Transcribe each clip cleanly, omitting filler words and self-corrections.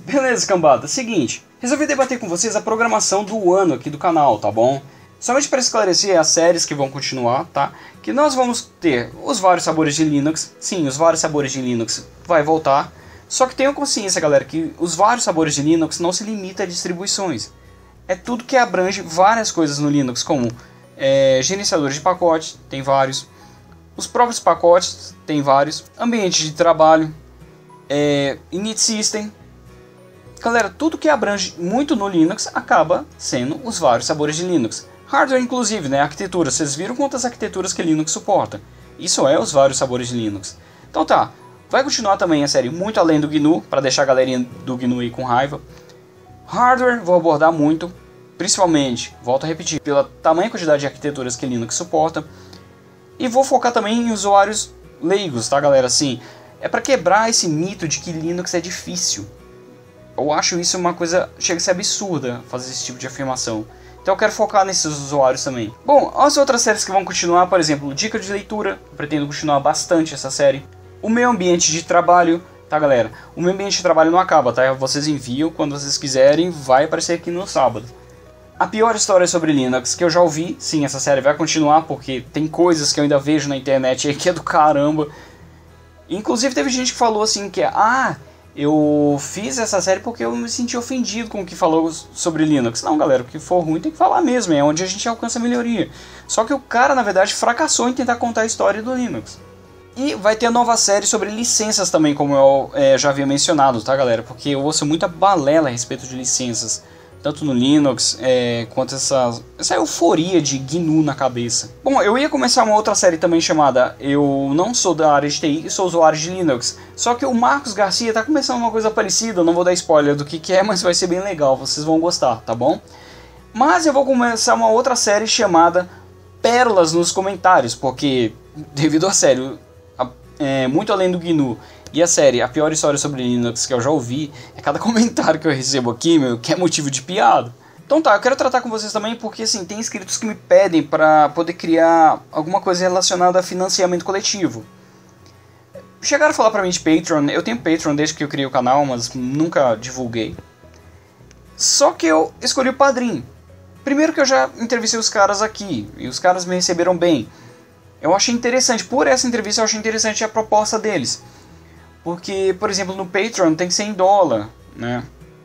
Beleza, cambada. Seguinte, resolvi debater com vocês a programação do ano aqui do canal, tá bom? Somente para esclarecer as séries que vão continuar, tá? Que nós vamos ter os vários sabores de Linux. Sim, os vários sabores de Linux vai voltar. Só que tenham consciência, galera, que os vários sabores de Linux não se limita a distribuições. É tudo que abrange várias coisas no Linux, como gerenciadores de pacotes, tem vários. Os próprios pacotes, tem vários. Ambiente de trabalho, init system. Galera, tudo que abrange muito no Linux acaba sendo os vários sabores de Linux. Hardware inclusive, né? Arquitetura. Vocês viram quantas arquiteturas que Linux suporta. Isso é os vários sabores de Linux. Então tá, vai continuar também a série muito além do GNU, para deixar a galerinha do GNU aí com raiva. Hardware vou abordar muito, principalmente, volto a repetir, pela tamanha quantidade de arquiteturas que Linux suporta. E vou focar também em usuários leigos, tá galera? Assim, é para quebrar esse mito de que Linux é difícil. Eu acho isso uma coisa, chega a ser absurda fazer esse tipo de afirmação. Então eu quero focar nesses usuários também. Bom, as outras séries que vão continuar, por exemplo, dica de leitura, eu pretendo continuar bastante essa série. O meu ambiente de trabalho, tá galera? O meu ambiente de trabalho não acaba, tá? Vocês enviam quando vocês quiserem, vai aparecer aqui no sábado. A pior história sobre Linux que eu já ouvi, sim, essa série vai continuar, porque tem coisas que eu ainda vejo na internet aí que é do caramba. Inclusive teve gente que falou assim que eu fiz essa série porque eu me senti ofendido com o que falou sobre Linux. Não, galera, o que for ruim tem que falar mesmo, é onde a gente alcança a melhoria. Só que o cara, na verdade, fracassou em tentar contar a história do Linux. E vai ter a nova série sobre licenças também, como eu já havia mencionado, tá, galera? Porque eu ouço muita balela a respeito de licenças, tanto no Linux quanto essa euforia de GNU na cabeça. Bom, eu ia começar uma outra série também chamada Eu Não Sou da Área de TI, sou usuário de Linux. Só que o Marcos Garcia tá começando uma coisa parecida, eu não vou dar spoiler do que é, mas vai ser bem legal, vocês vão gostar, tá bom? Mas eu vou começar uma outra série chamada Pérolas nos Comentários, porque devido à série muito além do GNU e a série A Pior História sobre Linux que eu já ouvi, cada comentário que eu recebo aqui, que é motivo de piada. Então tá, eu quero tratar com vocês também porque assim, tem inscritos que me pedem para poder criar alguma coisa relacionada a financiamento coletivo. Chegaram a falar pra mim de Patreon, eu tenho Patreon desde que eu criei o canal, mas nunca divulguei. Só que eu escolhi o Padrim. Primeiro que eu já entrevistei os caras aqui, e os caras me receberam bem. Eu achei interessante, por essa entrevista eu achei interessante a proposta deles. Porque, por exemplo, no Patreon tem que ser em dólar, né?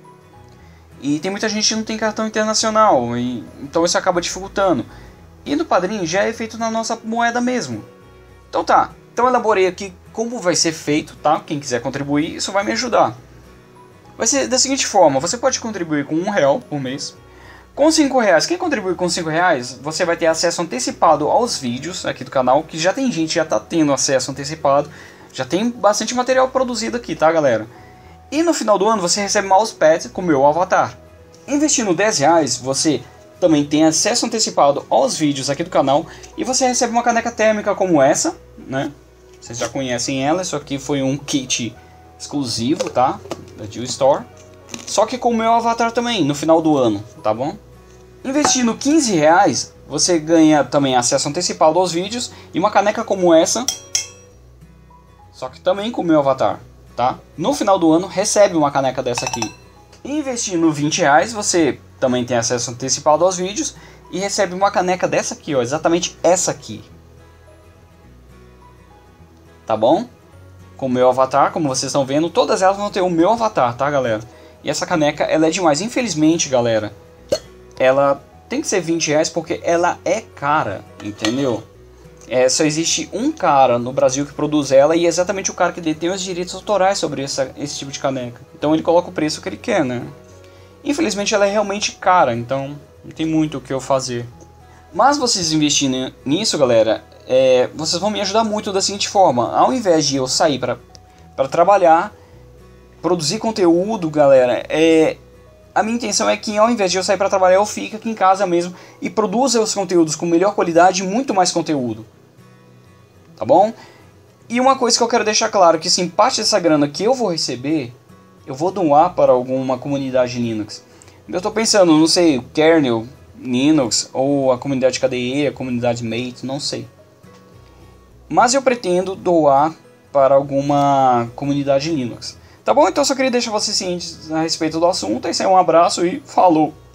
E tem muita gente que não tem cartão internacional, então isso acaba dificultando. E no Padrim já é feito na nossa moeda mesmo. Então tá, então eu elaborei aqui como vai ser feito, tá? Quem quiser contribuir, isso vai me ajudar. Vai ser da seguinte forma, você pode contribuir com R$1 por mês. Com R$5, quem contribui com R$5, você vai ter acesso antecipado aos vídeos aqui do canal, que já tem gente que já tá tendo acesso antecipado. Já tem bastante material produzido aqui, tá galera? E no final do ano você recebe mousepads com o meu avatar. Investindo R$10, você também tem acesso antecipado aos vídeos aqui do canal. E você recebe uma caneca térmica como essa, né? Vocês já conhecem ela, isso aqui foi um kit exclusivo, tá? Da Jill Store. Só que com o meu avatar também, no final do ano, tá bom? Investindo R$15, você ganha também acesso antecipado aos vídeos e uma caneca como essa, só que também com o meu avatar, tá? No final do ano, recebe uma caneca dessa aqui. Investindo R$20, você também tem acesso antecipado aos vídeos e recebe uma caneca dessa aqui, ó, exatamente essa aqui. Tá bom? Com o meu avatar, como vocês estão vendo, todas elas vão ter o meu avatar, tá, galera? E essa caneca, ela é demais. Infelizmente, galera, ela tem que ser R$20 porque ela é cara, entendeu? Só existe um cara no Brasil que produz ela e é exatamente o cara que detém os direitos autorais sobre esse tipo de caneca. Então ele coloca o preço que ele quer, né? Infelizmente ela é realmente cara, então não tem muito o que eu fazer. Mas vocês investindo nisso, galera, vocês vão me ajudar muito da seguinte forma. Ao invés de eu sair para trabalhar, produzir conteúdo, galera, a minha intenção é que ao invés de eu sair para trabalhar, eu fique aqui em casa mesmo e produza os conteúdos com melhor qualidade e muito mais conteúdo. Tá bom? E uma coisa que eu quero deixar claro, que sim, parte dessa grana que eu vou receber, eu vou doar para alguma comunidade Linux. Eu estou pensando, não sei, o kernel Linux, ou a comunidade KDE, a comunidade Mate, não sei. Mas eu pretendo doar para alguma comunidade Linux. Tá bom? Então eu só queria deixar vocês cientes a respeito do assunto. Esse é um abraço e falou!